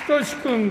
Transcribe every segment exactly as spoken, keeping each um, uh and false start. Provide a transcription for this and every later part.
仁君。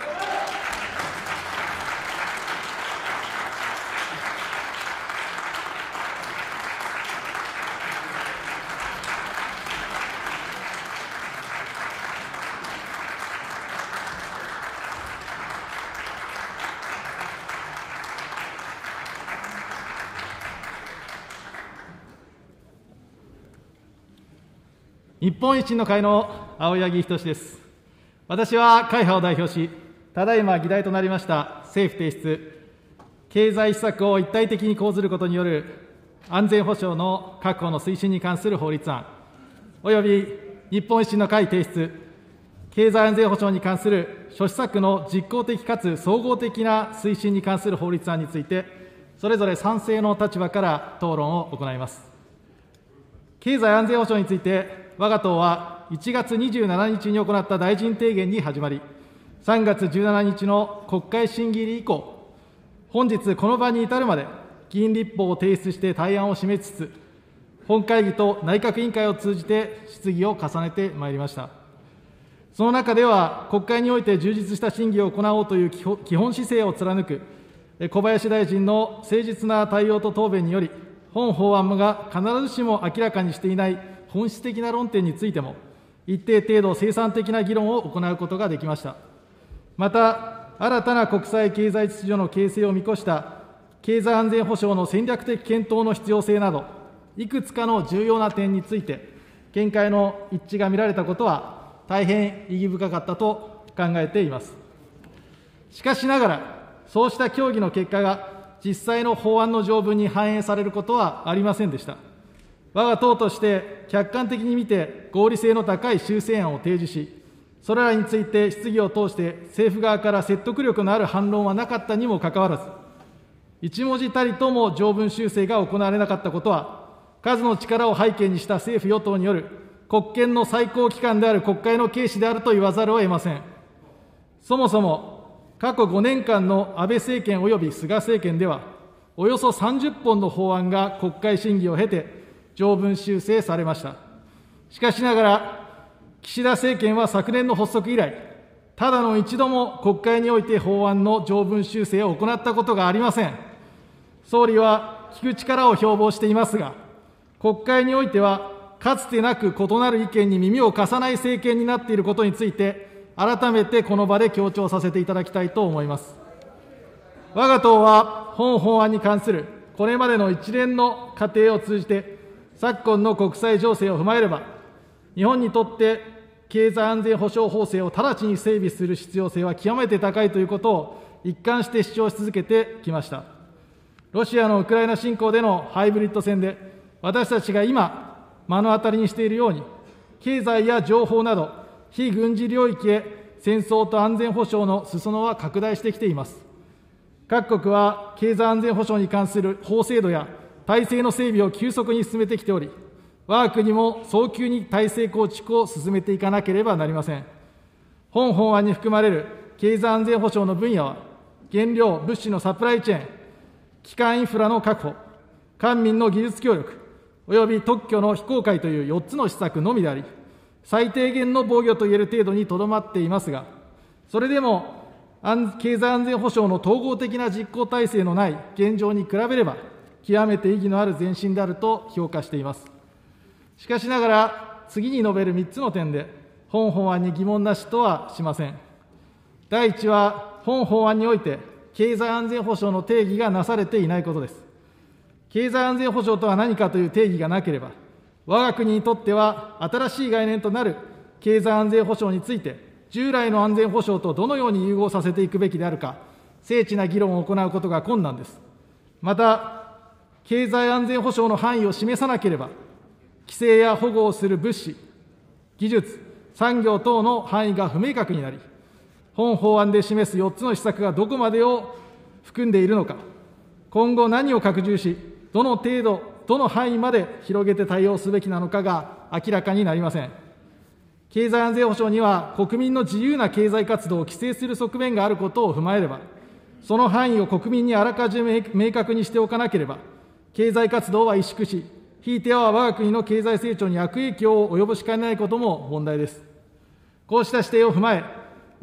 日本維新の会の青柳仁です。私は会派を代表し、ただいま議題となりました政府提出、経済施策を一体的に講ずることによる安全保障の確保の推進に関する法律案、および日本維新の会提出、経済安全保障に関する諸施策の実効的かつ総合的な推進に関する法律案について、それぞれ賛成の立場から討論を行います。経済安全保障について、我が党はいちがつにじゅうしちにちに行った大臣提言に始まり、さんがつじゅうしちにちの国会審議入り以降、本日この場に至るまで議員立法を提出して対案を示しつつ、本会議と内閣委員会を通じて質疑を重ねてまいりました。その中では、国会において充実した審議を行おうという基本姿勢を貫く小林大臣の誠実な対応と答弁により、本法案が必ずしも明らかにしていない本質的な論点についても、一定程度生産的な議論を行うことができました。また、新たな国際経済秩序の形成を見越した経済安全保障の戦略的検討の必要性など、いくつかの重要な点について、見解の一致が見られたことは、大変意義深かったと考えています。しかしながら、そうした協議の結果が、実際の法案の条文に反映されることはありませんでした。我が党として客観的に見て合理性の高い修正案を提示し、それらについて質疑を通して政府側から説得力のある反論はなかったにもかかわらず、一文字たりとも条文修正が行われなかったことは、数の力を背景にした政府与党による国権の最高機関である国会の軽視であると言わざるを得ません。そもそも過去ごねんかんの安倍政権及び菅政権では、およそさんじゅっぽんの法案が国会審議を経て、条文修正されました。しかしながら、岸田政権は昨年の発足以来、ただの一度も国会において法案の条文修正を行ったことがありません。総理は聞く力を標榜していますが、国会においては、かつてなく異なる意見に耳を貸さない政権になっていることについて、改めてこの場で強調させていただきたいと思います。我が党は、本法案に関するこれまでの一連の過程を通じて、昨今の国際情勢を踏まえれば、日本にとって経済安全保障法制を直ちに整備する必要性は極めて高いということを一貫して主張し続けてきました。ロシアのウクライナ侵攻でのハイブリッド戦で、私たちが今、目の当たりにしているように、経済や情報など、非軍事領域へ戦争と安全保障の裾野は拡大してきています。各国は経済安全保障に関する法制度や体制の整備を急速に進めてきており、我が国も早急に体制構築を進めていかなければなりません。本法案に含まれる経済安全保障の分野は、原料・物資のサプライチェーン、基幹インフラの確保、官民の技術協力、および特許の非公開というよっつの施策のみであり、最低限の防御といえる程度にとどまっていますが、それでも経済安全保障の統合的な実行体制のない現状に比べれば、極めて意義のある前進であると評価しています。しかしながら、次に述べるみっつの点で、本法案に疑問なしとはしません。第一は、本法案において、経済安全保障の定義がなされていないことです。経済安全保障とは何かという定義がなければ、我が国にとっては新しい概念となる経済安全保障について、従来の安全保障とどのように融合させていくべきであるか、精緻な議論を行うことが困難です。また、経済安全保障の範囲を示さなければ、規制や保護をする物資、技術、産業等の範囲が不明確になり、本法案で示すよっつの施策がどこまでを含んでいるのか、今後何を拡充し、どの程度、どの範囲まで広げて対応すべきなのかが明らかになりません。経済安全保障には国民の自由な経済活動を規制する側面があることを踏まえれば、その範囲を国民にあらかじめ明確にしておかなければ、経済活動は萎縮し、ひいては我が国の経済成長に悪影響を及ぼしかねないことも問題です。こうした視点を踏まえ、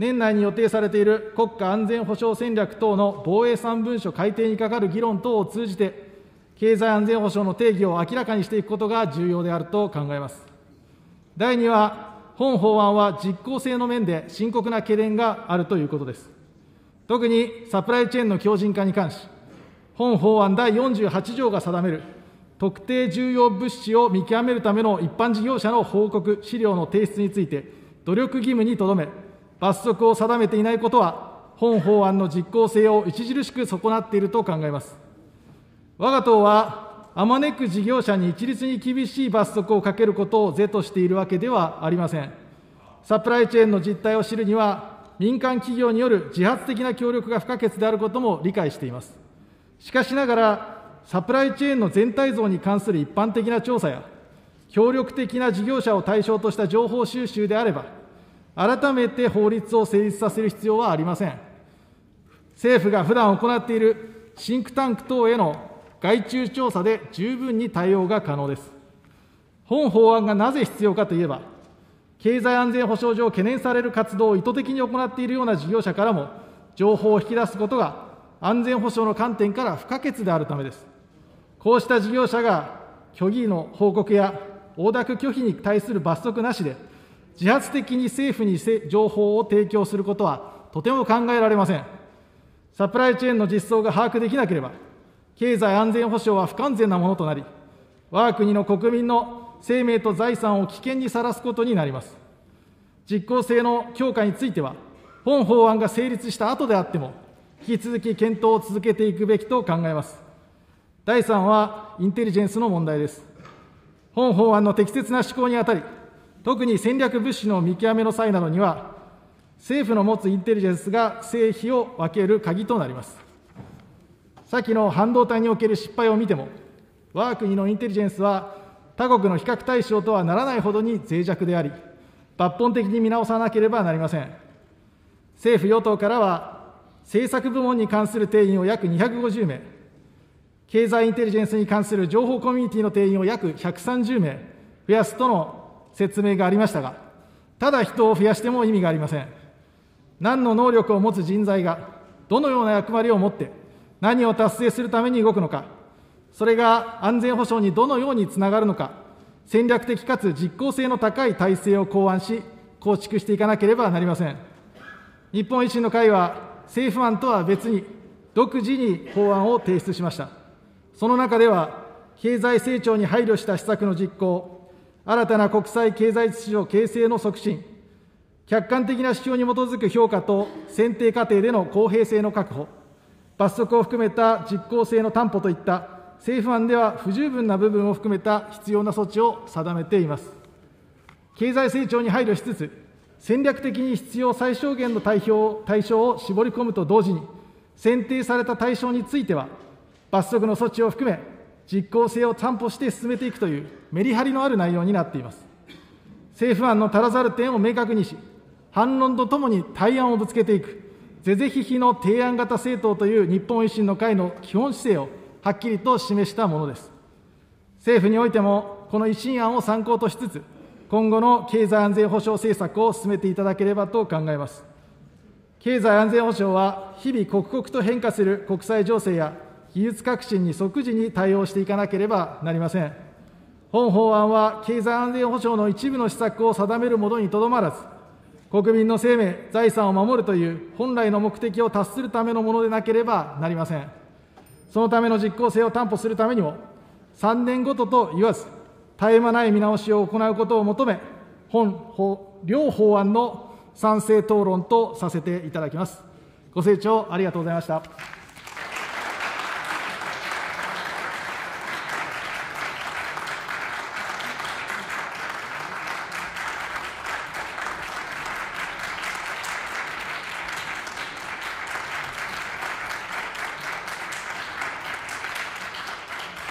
年内に予定されている国家安全保障戦略等の防衛三文書改定に係る議論等を通じて、経済安全保障の定義を明らかにしていくことが重要であると考えます。だいには、本法案は実効性の面で深刻な懸念があるということです。特にサプライチェーンの強靭化に関し、本法案だいよんじゅうはち条が定める特定重要物資を見極めるための一般事業者の報告、資料の提出について、努力義務にとどめ、罰則を定めていないことは、本法案の実効性を著しく損なっていると考えます。我が党は、あまねく事業者に一律に厳しい罰則をかけることを是としているわけではありません。サプライチェーンの実態を知るには、民間企業による自発的な協力が不可欠であることも理解しています。しかしながら、サプライチェーンの全体像に関する一般的な調査や、協力的な事業者を対象とした情報収集であれば、改めて法律を成立させる必要はありません。政府が普段行っているシンクタンク等への外注調査で十分に対応が可能です。本法案がなぜ必要かといえば、経済安全保障上懸念される活動を意図的に行っているような事業者からも、情報を引き出すことが安全保障の観点から不可欠であるためです。こうした事業者が虚偽の報告や応諾拒否に対する罰則なしで、自発的に政府に情報を提供することはとても考えられません。サプライチェーンの実相が把握できなければ、経済安全保障は不完全なものとなり、我が国の国民の生命と財産を危険にさらすことになります。実効性の強化については、本法案が成立した後であっても、引き続き検討を続けていくべきと考えます。だいさんは、インテリジェンスの問題です。本法案の適切な施行にあたり、特に戦略物資の見極めの際などには、政府の持つインテリジェンスが成否を分ける鍵となります。先の半導体における失敗を見ても、我が国のインテリジェンスは他国の比較対象とはならないほどに脆弱であり、抜本的に見直さなければなりません。政府・与党からは、政策部門に関する定員を約にひゃくごじゅうめい、経済インテリジェンスに関する情報コミュニティの定員を約ひゃくさんじゅうめい増やすとの説明がありましたが、ただ人を増やしても意味がありません。何の能力を持つ人材が、どのような役割を持って、何を達成するために動くのか、それが安全保障にどのようにつながるのか、戦略的かつ実効性の高い体制を考案し、構築していかなければなりません。日本維新の会は、政府案とは別に、独自に法案を提出しました。その中では、経済成長に配慮した施策の実行、新たな国際経済秩序形成の促進、客観的な指標に基づく評価と選定過程での公平性の確保、罰則を含めた実効性の担保といった政府案では不十分な部分を含めた必要な措置を定めています。経済成長に配慮しつつ、戦略的に必要最小限の対象対象を絞り込むと同時に、選定された対象については、罰則の措置を含め、実効性を担保して進めていくというメリハリのある内容になっています。政府案の足らざる点を明確にし、反論とともに対案をぶつけていく、是々非々の提案型政党という日本維新の会の基本姿勢をはっきりと示したものです。政府においても、この維新案を参考としつつ、今後の経済安全保障政策を進めていただければと考えます。経済安全保障は、日々刻々と変化する国際情勢や技術革新に即時に対応していかなければなりません。本法案は、経済安全保障の一部の施策を定めるものにとどまらず、国民の生命、財産を守るという本来の目的を達するためのものでなければなりません。そのための実効性を担保するためにも、さんねんごとと言わず、絶え間ない見直しを行うことを求め、本法両法案の賛成討論とさせていただきます。ご清聴ありがとうございました。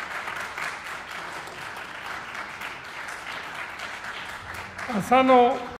浅野